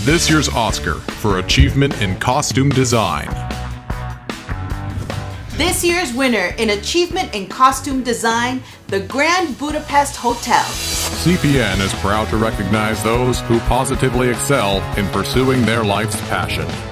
This year's Oscar for Achievement in Costume Design. This year's winner in Achievement in Costume Design, the Grand Budapest Hotel. CPN is proud to recognize those who positively excel in pursuing their life's passion.